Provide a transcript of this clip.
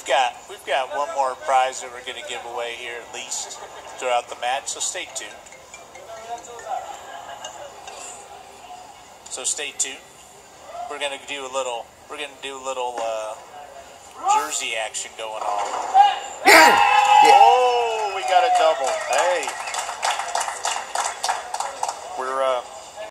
we've got one more prize that we're going to give away here at least throughout the match. So stay tuned. We're going to do a little jersey action going on.